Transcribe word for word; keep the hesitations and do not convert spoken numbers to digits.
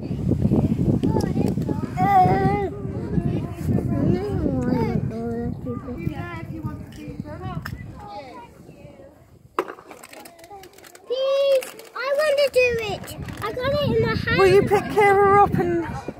Please, I want to do it. I got it in my hand. Will you pick Kira up and